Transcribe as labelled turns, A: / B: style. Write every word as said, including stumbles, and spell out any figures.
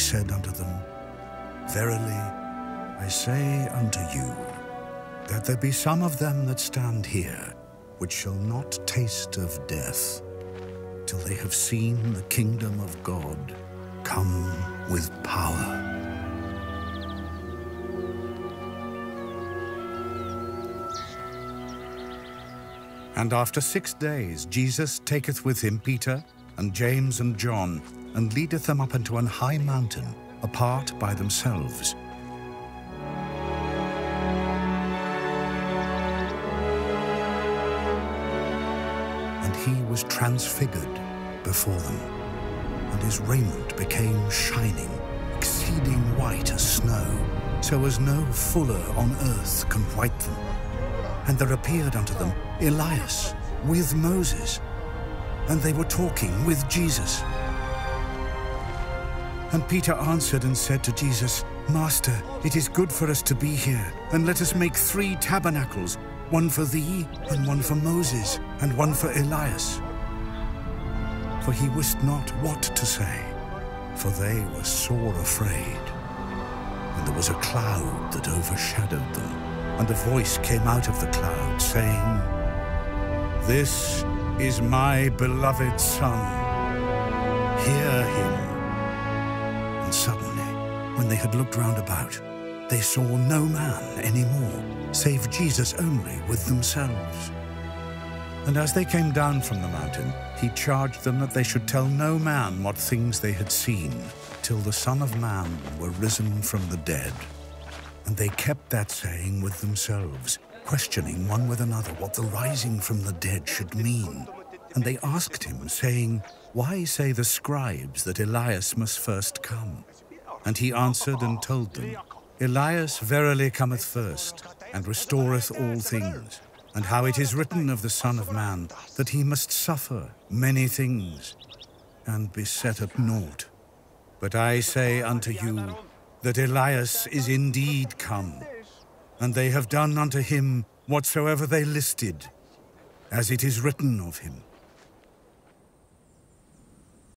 A: said unto them, Verily, I say unto you, that there be some of them that stand here, which shall not taste of death, till they have seen the kingdom of God come with power. And after six days Jesus taketh with him Peter, and James, and John, and leadeth them up into an high mountain, apart by themselves. And he was transfigured before them, and his raiment became shining, exceeding white as snow, so as no fuller on earth can white them. And there appeared unto them Elias with Moses, and they were talking with Jesus. And Peter answered and said to Jesus, Master, it is good for us to be here, and let us make three tabernacles, one for thee, and one for Moses, and one for Elias. For he wist not what to say, for they were sore afraid. And there was a cloud that overshadowed them, and a voice came out of the cloud, saying, This is my beloved Son. Hear him. And suddenly, when they had looked round about, they saw no man any more, save Jesus only with themselves. And as they came down from the mountain, he charged them that they should tell no man what things they had seen, till the Son of Man were risen from the dead. And they kept that saying with themselves, questioning one with another what the rising from the dead should mean. And they asked him, saying, Why say the scribes that Elias must first come? And he answered and told them, Elias verily cometh first, and restoreth all things, and how it is written of the Son of Man, that he must suffer many things, and be set at naught. But I say unto you, that Elias is indeed come, and they have done unto him whatsoever they listed, as it is written of him.